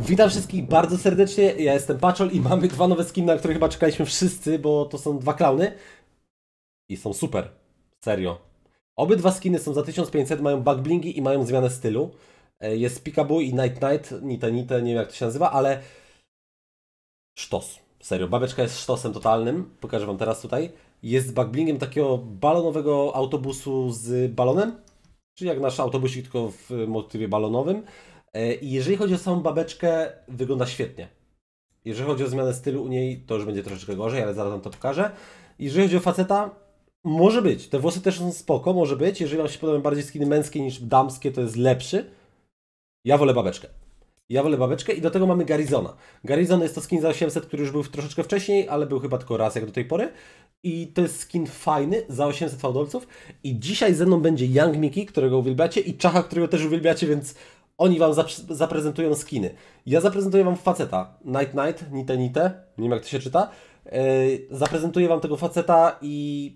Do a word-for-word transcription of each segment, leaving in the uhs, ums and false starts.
Witam wszystkich bardzo serdecznie, ja jestem Paczol i mamy dwa nowe skiny, na które chyba czekaliśmy wszyscy, bo to są dwa klauny. I są super, serio. Obydwa skiny są za tysiąc pięćset, mają backblingi i mają zmianę stylu. Jest Peekaboo i Night Night, Nite Nite, nie wiem jak to się nazywa, ale... Sztos, serio, babeczka jest sztosem totalnym, pokażę wam teraz tutaj. Jest backblingiem takiego balonowego autobusu z balonem, czyli jak nasz autobusik, tylko w motywie balonowym. I jeżeli chodzi o samą babeczkę, wygląda świetnie. Jeżeli chodzi o zmianę stylu u niej, to już będzie troszeczkę gorzej, ale zaraz wam to pokażę. Jeżeli chodzi o faceta, może być. Te włosy też są spoko, może być. Jeżeli wam się podobają bardziej skiny męskie niż damskie, to jest lepszy. Ja wolę babeczkę. Ja wolę babeczkę i do tego mamy Garizona. Garizon jest to skin za osiemset, który już był troszeczkę wcześniej, ale był chyba tylko raz jak do tej pory. I to jest skin fajny za osiemset fałdolców. I dzisiaj ze mną będzie Young Mickey, którego uwielbiacie, i Czacha, którego też uwielbiacie, więc oni wam zaprezentują skiny. Ja zaprezentuję wam faceta. Night Night, Nite Nite, nie wiem jak to się czyta. Yy, zaprezentuję wam tego faceta i...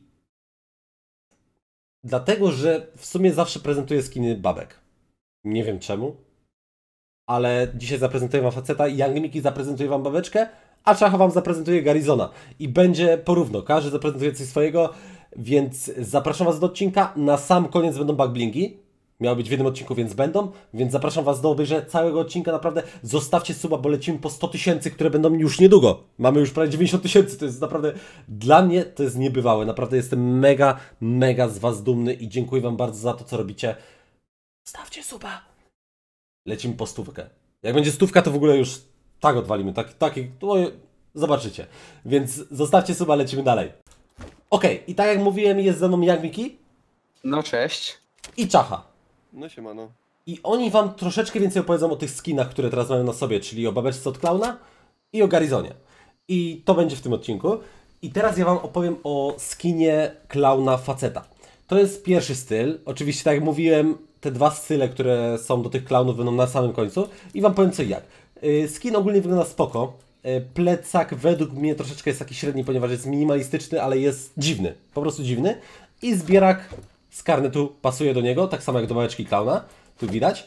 Dlatego, że w sumie zawsze prezentuję skiny babek. Nie wiem czemu. Ale dzisiaj zaprezentuję wam faceta, Young Mickey zaprezentuje wam babeczkę, a Czacha wam zaprezentuje Garizona. I będzie porówno, każdy zaprezentuje coś swojego, więc zapraszam was do odcinka. Na sam koniec będą backblingi. Miały być w jednym odcinku, więc będą, więc zapraszam was do obejrzenia całego odcinka, naprawdę zostawcie suba, bo lecimy po sto tysięcy, które będą już niedługo. Mamy już prawie dziewięćdziesiąt tysięcy, to jest naprawdę, dla mnie to jest niebywałe, naprawdę jestem mega, mega z was dumny i dziękuję wam bardzo za to, co robicie. Stawcie suba. Lecimy po stówkę. Jak będzie stówka, to w ogóle już tak odwalimy, tak, tak, no, zobaczycie. Więc zostawcie suba, lecimy dalej. Okej, okay, i tak jak mówiłem, jest ze mną Young Mickey. No cześć. I Czacha. No siemano. I oni wam troszeczkę więcej opowiedzą o tych skinach, które teraz mają na sobie, czyli o babeczce od klauna i o Garizonie. I to będzie w tym odcinku. I teraz ja wam opowiem o skinie klauna faceta. To jest pierwszy styl. Oczywiście, tak jak mówiłem, te dwa style, które są do tych klaunów, będą na samym końcu. I wam powiem co i jak. Skin ogólnie wygląda spoko. Plecak według mnie troszeczkę jest taki średni, ponieważ jest minimalistyczny, ale jest dziwny. Po prostu dziwny. I zbierak z karnetu pasuje do niego, tak samo jak do babeczki klauna. Tu widać.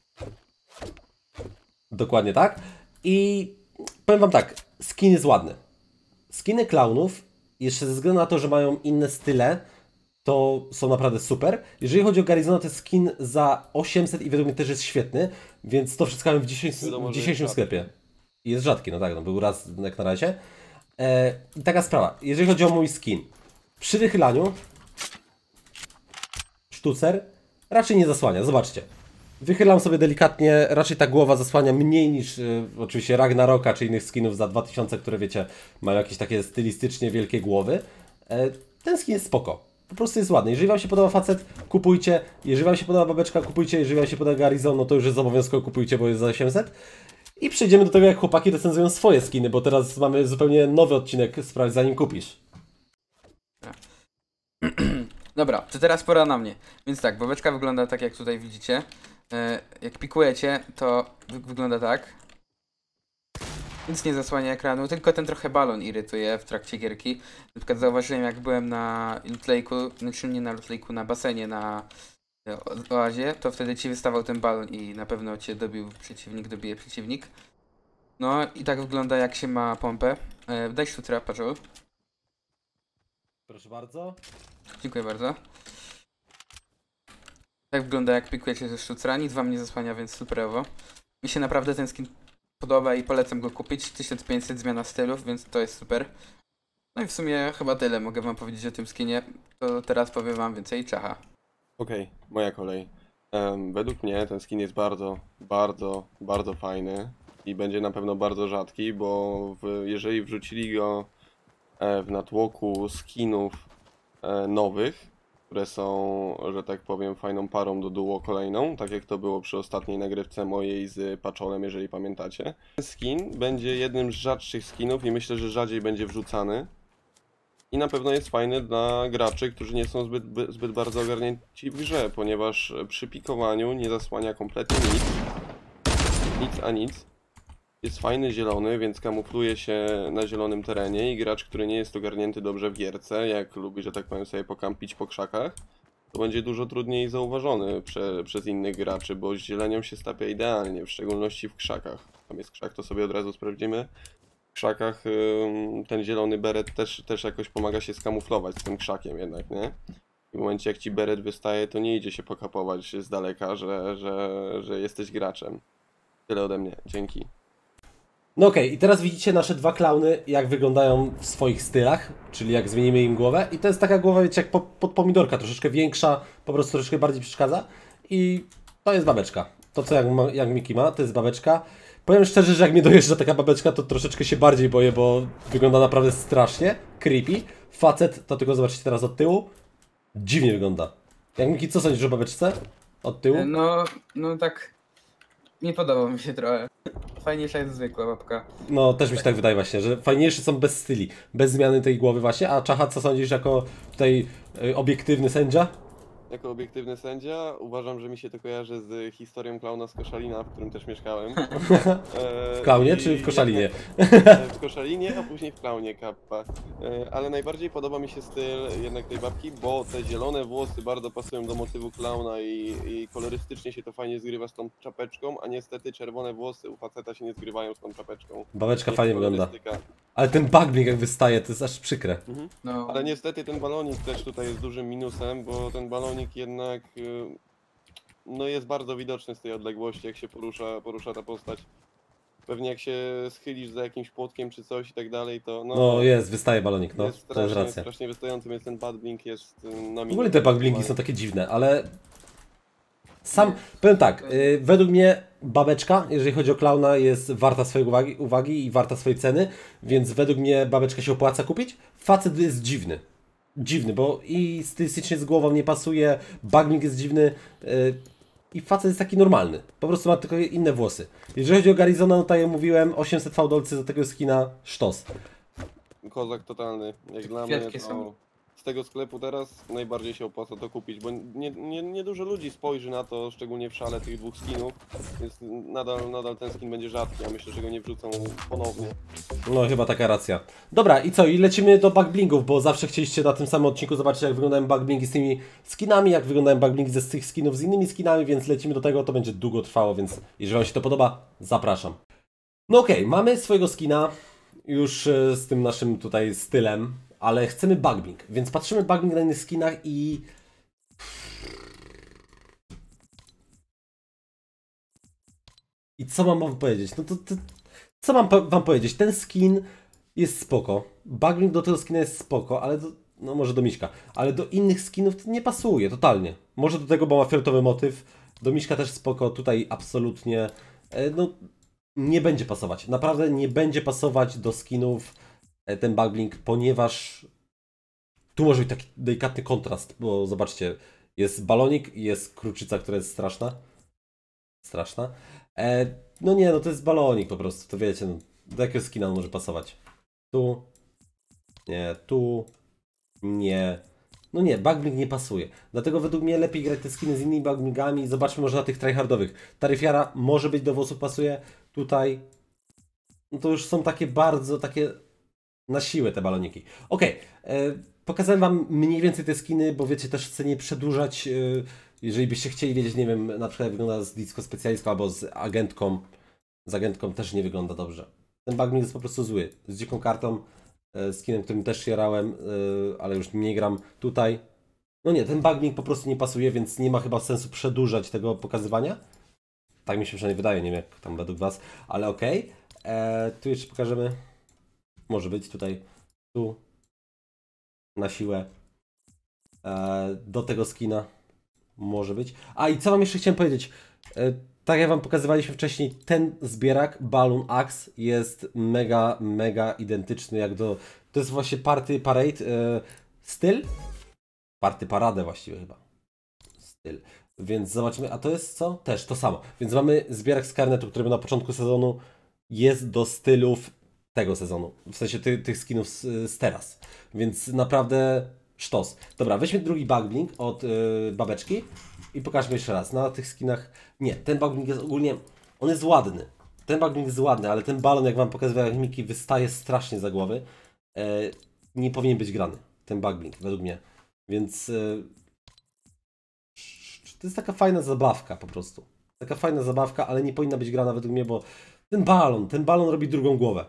Dokładnie tak. I powiem wam tak, skin jest ładny. Skiny klaunów, jeszcze ze względu na to, że mają inne style, to są naprawdę super. Jeżeli chodzi o Garizona, to jest skin za osiemset i według mnie też jest świetny, więc to wszystko mamy w, dzisiejszym, Wiadomo, w dzisiejszym jest sklepie. Jest rzadki, no tak, no był raz jak na razie. E, I taka sprawa, jeżeli chodzi o mój skin. Przy wychylaniu sztucer raczej nie zasłania, zobaczcie. Wychylam sobie delikatnie, raczej ta głowa zasłania mniej niż y, oczywiście Ragnaroka czy innych skinów za dwa tysiące, które wiecie, mają jakieś takie stylistycznie wielkie głowy. E, ten skin jest spoko, po prostu jest ładny. Jeżeli wam się podoba facet, kupujcie. Jeżeli wam się podoba babeczka, kupujcie. Jeżeli wam się podoba Garizon, no to już jest obowiązkowo kupujcie, bo jest za osiemset. I przejdziemy do tego, jak chłopaki recenzują swoje skiny, bo teraz mamy zupełnie nowy odcinek, sprawdź zanim kupisz. Dobra, to teraz pora na mnie. Więc tak, babeczka wygląda tak jak tutaj widzicie. E, jak pikujecie, to wy wygląda tak. Nic nie zasłania ekranu, tylko ten trochę balon irytuje w trakcie gierki. Na przykład zauważyłem, jak byłem na Loot Lake'u, znaczy nie na Loot Lake'u, na basenie na e, oazie, to wtedy ci wystawał ten balon i na pewno cię dobił przeciwnik, dobije przeciwnik. No i tak wygląda, jak się ma pompę. E, daj szutra, Paczol. Proszę bardzo. Dziękuję bardzo. Tak wygląda, jak pikujecie ze sztucera. Nic wam nie zasłania, więc superowo. Mi się naprawdę ten skin podoba i polecam go kupić. tysiąc pięćset zmiana stylów, więc to jest super. No i w sumie chyba tyle mogę wam powiedzieć o tym skinie. To teraz powiem wam więcej. Czacha. Okej, okay, moja kolej. Um, według mnie ten skin jest bardzo, bardzo, bardzo fajny i będzie na pewno bardzo rzadki, bo w, jeżeli wrzucili go e, w natłoku skinów e, nowych, które są, że tak powiem, fajną parą do duo kolejną, tak jak to było przy ostatniej nagrywce mojej z Paczolem, jeżeli pamiętacie. Ten skin będzie jednym z rzadszych skinów i myślę, że rzadziej będzie wrzucany. I na pewno jest fajny dla graczy, którzy nie są zbyt, zbyt bardzo ogarnięci w grze, ponieważ przy pikowaniu nie zasłania kompletnie nic. Nic a nic. Jest fajny zielony, więc kamufluje się na zielonym terenie i gracz, który nie jest ogarnięty dobrze w gierce, jak lubi, że tak powiem, sobie pokampić po krzakach, to będzie dużo trudniej zauważony prze, przez innych graczy, bo z zielenią się stapia idealnie, w szczególności w krzakach. tam jest krzak, to sobie od razu sprawdzimy. W krzakach ym, ten zielony beret też, też jakoś pomaga się skamuflować z tym krzakiem jednak, nie? I w momencie jak ci beret wystaje, to nie idzie się pokapować z daleka, że, że, że jesteś graczem. Tyle ode mnie, dzięki. No okej, okay, i teraz widzicie nasze dwa klauny, jak wyglądają w swoich stylach, czyli jak zmienimy im głowę. I to jest taka głowa, wiecie, jak po, pod pomidorka, troszeczkę większa, po prostu troszeczkę bardziej przeszkadza. I to jest babeczka. To, co jak, ma, jak Miki ma, to jest babeczka. Powiem szczerze, że jak mnie dojeżdża taka babeczka, to troszeczkę się bardziej boję, bo wygląda naprawdę strasznie, creepy. Facet, to tylko zobaczycie teraz od tyłu, dziwnie wygląda. Jak Miki, co sądzisz o babeczce? Od tyłu? No, no tak, nie podoba mi się trochę. Fajniejsza jest zwykła babka. No, też mi się tak wydaje właśnie, że fajniejsze są bez styli, bez zmiany tej głowy właśnie. A Czacha, co sądzisz jako tutaj y, obiektywny sędzia? Jako obiektywny sędzia uważam, że mi się to kojarzy z historią klauna z Koszalina, w którym też mieszkałem. W klaunie I- czy w Koszalinie? W Koszalinie, a później w klaunie kappa. E, Ale najbardziej podoba mi się styl jednak tej babki, bo te zielone włosy bardzo pasują do motywu klauna i, i kolorystycznie się to fajnie zgrywa z tą czapeczką, a niestety czerwone włosy u faceta się nie zgrywają z tą czapeczką. Babeczka Jest fajnie wygląda. kolorystyka. Ale ten bugbeat jak wystaje, to jest aż przykre. Mhm. No, Ale niestety ten balonik też tutaj jest dużym minusem, bo ten balonik jednak y, no jest bardzo widoczny z tej odległości, jak się porusza, porusza ta postać. Pewnie jak się schylisz za jakimś płotkiem czy coś i tak dalej, to no, No jest, wystaje balonik, no, jest to strasznie, jest racja. strasznie wystający, więc ten badblink jest y, na W ogóle te minus. bugbeaty są takie dziwne, ale... Sam, powiem tak, y, według mnie babeczka, jeżeli chodzi o klauna, jest warta swojej uwagi, uwagi i warta swojej ceny, więc według mnie babeczkę się opłaca kupić. Facet jest dziwny. Dziwny, bo i stylistycznie z głową nie pasuje, bugbeat jest dziwny y, i facet jest taki normalny. Po prostu ma tylko inne włosy. Jeżeli chodzi o Garizona, no tak jak mówiłem, osiemset fałdolcy za tego skina, sztos. Kozak totalny, jak dla kwiatki mnie to są. z tego sklepu teraz najbardziej się opłaca to kupić, bo nie, nie, nie dużo ludzi spojrzy na to, szczególnie w szale tych dwóch skinów, więc nadal, nadal ten skin będzie rzadki, a myślę, że go nie wrzucą ponownie. No chyba taka racja. Dobra, i co? I lecimy do bugblingów, bo zawsze chcieliście na tym samym odcinku zobaczyć, jak wyglądają bugblingii z tymi skinami, jak wyglądają bugblingii ze z tych skinów z innymi skinami, więc lecimy do tego, to będzie długo trwało, więc jeżeli Wam się to podoba, zapraszam. No okej, okay, mamy swojego skina już e, z tym naszym tutaj stylem, ale chcemy bugbling, więc patrzymy bugbling na innych skinach i... I co mam wam powiedzieć? No to, to co mam po- wam powiedzieć? Ten skin jest spoko. Bugbling do tego skina jest spoko, ale do, no może do Miśka, ale do innych skinów to nie pasuje totalnie. Może do tego, bo ma fioletowy motyw. Do Miśka też spoko, tutaj absolutnie e, no nie będzie pasować. Naprawdę nie będzie pasować do skinów e, ten bugbling, ponieważ tu może być taki delikatny kontrast, bo zobaczcie, jest balonik i jest kruczyca, która jest straszna. Straszna. E, no nie, no to jest balonik po prostu, to wiecie, no, do jakiego skina on może pasować? Tu, nie, tu, nie. No nie, bugbling nie pasuje. Dlatego według mnie lepiej grać te skiny z innymi bugblingami. Zobaczmy może na tych tryhardowych. Taryfiara może być do włosów pasuje. Tutaj, no to już są takie bardzo, takie na siłę te baloniki. Okej, okay. Pokazałem wam mniej więcej te skiny, bo wiecie, też chcę nie przedłużać. E, jeżeli byście chcieli wiedzieć, nie wiem, na przykład jak wygląda z disco specjalistką albo z agentką. Z agentką też nie wygląda dobrze. Ten bugbling jest po prostu zły. Z dziką kartą, e, skinem, którym też jarałem, e, ale już nie gram tutaj. No nie, ten bugbling po prostu nie pasuje, więc nie ma chyba sensu przedłużać tego pokazywania. Tak mi się przynajmniej wydaje, nie wiem jak tam według was, ale okej. Okay. Tu jeszcze pokażemy. Może być tutaj, tu, na siłę, e, do tego skina, może być. A i co wam jeszcze chciałem powiedzieć, e, tak jak wam pokazywaliśmy wcześniej, ten zbierak, Balloon Axe, jest mega, mega identyczny jak do, to jest właśnie Party Parade, e, styl, Party Parade właściwie chyba, styl, więc zobaczymy, a to jest co? Też to samo, więc mamy zbierak z karnetu, który na początku sezonu jest do stylów tego sezonu, w sensie ty, tych skinów z, z teraz, więc naprawdę sztos. Dobra, weźmy drugi bugbling od yy, babeczki i pokażmy jeszcze raz, na tych skinach, nie, ten bugbling jest ogólnie, on jest ładny, ten bugbling jest ładny, ale ten balon, jak wam pokazywałem, jak Miki, wystaje strasznie za głowy, yy, nie powinien być grany, ten bugbling, według mnie, więc yy, to jest taka fajna zabawka po prostu, taka fajna zabawka, ale nie powinna być grana według mnie, bo Ten balon, ten balon robi drugą głowę.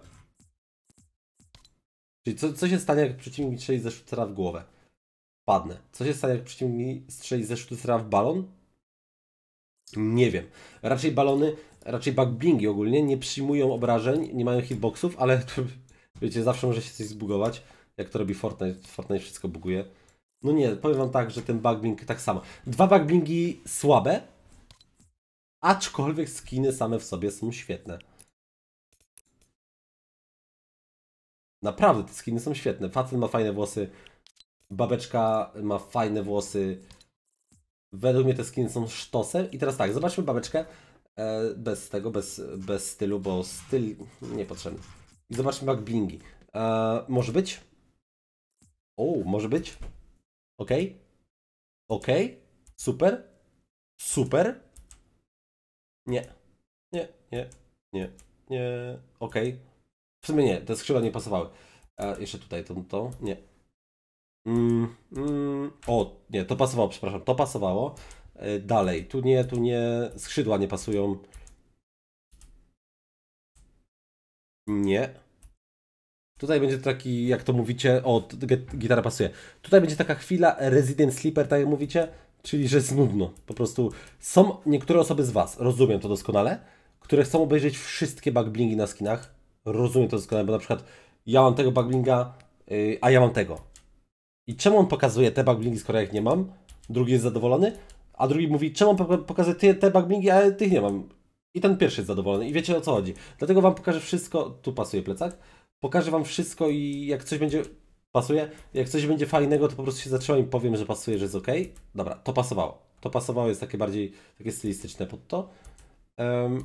Czyli co, co się stanie, jak przeciwnik strzeli ze sztucera w głowę? Padnę. Co się stanie, jak przeciwnik strzeli ze sztucera w balon? Nie wiem. Raczej balony, raczej backblingi ogólnie nie przyjmują obrażeń, nie mają hitboxów, ale wiecie, zawsze może się coś zbugować. Jak to robi Fortnite, Fortnite wszystko buguje. No nie, powiem wam tak, że ten backbling tak samo. Dwa backblingi słabe, aczkolwiek skiny same w sobie są świetne. Naprawdę, te skiny są świetne. Facet ma fajne włosy, babeczka ma fajne włosy. Według mnie te skiny są sztosem. I teraz tak, zobaczmy babeczkę e, bez tego, bez, bez stylu, bo styl niepotrzebny. I zobaczmy backblingi. E, może być? O, może być? Ok? Ok? Super? Super? Nie. Nie, nie, nie, nie. Ok. W sumie nie, te skrzydła nie pasowały. E, jeszcze tutaj to, to nie. Mm, mm, o, nie, to pasowało, przepraszam, to pasowało. E, dalej, tu nie, tu nie, skrzydła nie pasują. Nie. Tutaj będzie taki, jak to mówicie, o, gitara pasuje. Tutaj będzie taka chwila Resident Sleeper, tak jak mówicie, czyli że jest nudno. Po prostu są niektóre osoby z Was, rozumiem to doskonale, które chcą obejrzeć wszystkie backblingi na skinach. Rozumiem to doskonale, bo na przykład ja mam tego backblinga, yy, a ja mam tego. I czemu on pokazuje te backblingi, skoro ja ich nie mam? Drugi jest zadowolony, a drugi mówi, czemu on pokazuje te, te backblingi, a ja tych nie mam. I ten pierwszy jest zadowolony. I wiecie, o co chodzi. Dlatego wam pokażę wszystko, tu pasuje plecak, pokażę wam wszystko i jak coś będzie, pasuje, jak coś będzie fajnego, to po prostu się zatrzymam i powiem, że pasuje, że jest ok. Dobra, to pasowało. To pasowało, jest takie bardziej, takie stylistyczne pod to. Um,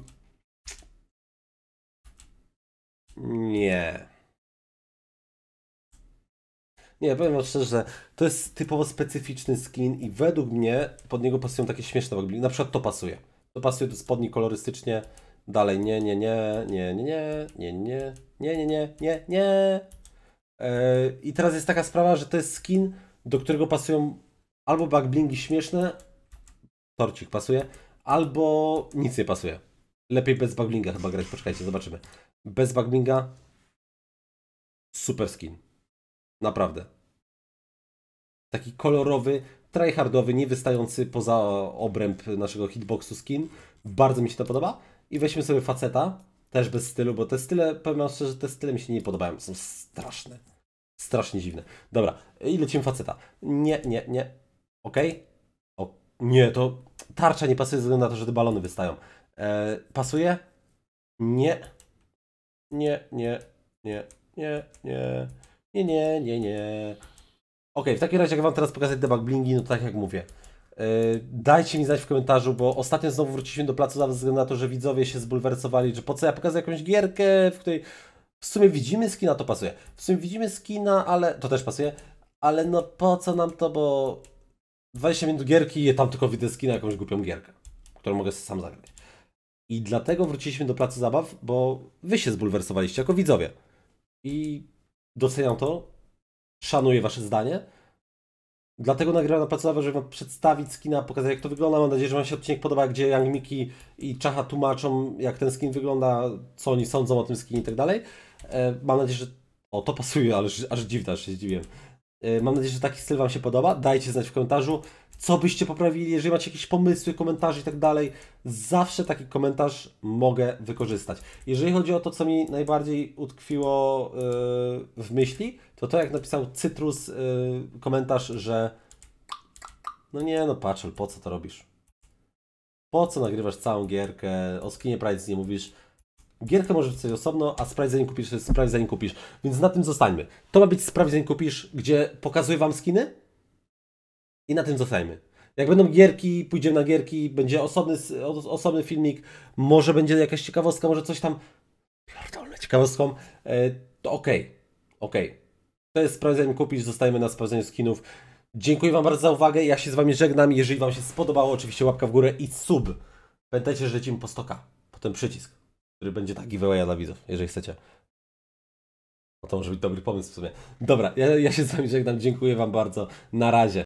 nie. Nie, powiem wam szczerze, że to jest typowo specyficzny skin i według mnie pod niego pasują takie śmieszne backblingi. Na przykład to pasuje. To pasuje do spodni kolorystycznie. Dalej nie, nie, nie, nie, nie, nie, nie, nie, nie, nie, nie, nie, nie. Yy, I teraz jest taka sprawa, że to jest skin, do którego pasują albo backblingi śmieszne, torcik pasuje, albo nic nie pasuje. Lepiej bez backblinga chyba grać, poczekajcie, zobaczymy. Bez backblinga super skin. Naprawdę. Taki kolorowy, tryhardowy, nie wystający poza obręb naszego hitboxu skin. Bardzo mi się to podoba. I weźmy sobie faceta, też bez stylu, bo te style, powiem wam szczerze, te style mi się nie podobają. Są straszne. Strasznie dziwne. Dobra, i lecimy faceta. Nie, nie, nie. Okej? Okay? O, nie, to tarcza nie pasuje ze względu na to, że te balony wystają. E, pasuje? Nie. Nie, nie, nie, nie, nie. Nie, nie, nie, nie. Ok, w takim razie jak wam teraz pokazać te backblingi, no to tak jak mówię. Yy, dajcie mi znać w komentarzu, bo ostatnio znowu wróciliśmy do placu ze względu na to, że widzowie się zbulwersowali, że po co ja pokazuję jakąś gierkę, w której w sumie widzimy skina, to pasuje. W sumie widzimy skina, ale to też pasuje. Ale no po co nam to, bo dwadzieścia minut gierki i tam tylko widzę skina, jakąś głupią gierkę, którą mogę sam zagrać. I dlatego wróciliśmy do placu zabaw, bo wy się zbulwersowaliście jako widzowie. I doceniam to, szanuję wasze zdanie. Dlatego nagrywam na placu zabaw, żeby wam przedstawić skina, pokazać jak to wygląda. Mam nadzieję, że wam się odcinek podoba, gdzie Young Miki i Czacha tłumaczą, jak ten skin wygląda, co oni sądzą o tym skinie i tak dalej. Mam nadzieję, że... O, to pasuje, ale aż dziwne, aż się zdziwiłem. Mam nadzieję, że taki styl wam się podoba. Dajcie znać w komentarzu, co byście poprawili, jeżeli macie jakieś pomysły, komentarze i tak dalej. Zawsze taki komentarz mogę wykorzystać. Jeżeli chodzi o to, co mi najbardziej utkwiło yy, w myśli, to to jak napisał Cytrus yy, komentarz, że no nie no Patchel, po co to robisz? Po co nagrywasz całą gierkę, o skinie Pride nie mówisz? Gierkę możesz wpisać osobno, a sprawdź zanim kupisz, to jest sprawdź zanim kupisz. Więc na tym zostańmy. To ma być sprawdź zanim kupisz, gdzie pokazuję wam skiny i na tym zostańmy. Jak będą gierki, pójdziemy na gierki, będzie osobny, osobny filmik, może będzie jakaś ciekawostka, może coś tam pierdolne ciekawostką, to okej, okay. okej. Okay. To jest sprawdź zanim kupisz, zostajemy na sprawdzeniu skinów. Dziękuję wam bardzo za uwagę, ja się z wami żegnam. Jeżeli wam się spodobało, oczywiście łapka w górę i sub. Pamiętajcie, że lecimy po sto ka, potem przycisk, który będzie tak giveaway dla widzów, jeżeli chcecie. No to może być dobry pomysł w sumie. Dobra, ja, ja się z wami żegnam, dziękuję wam bardzo, na razie.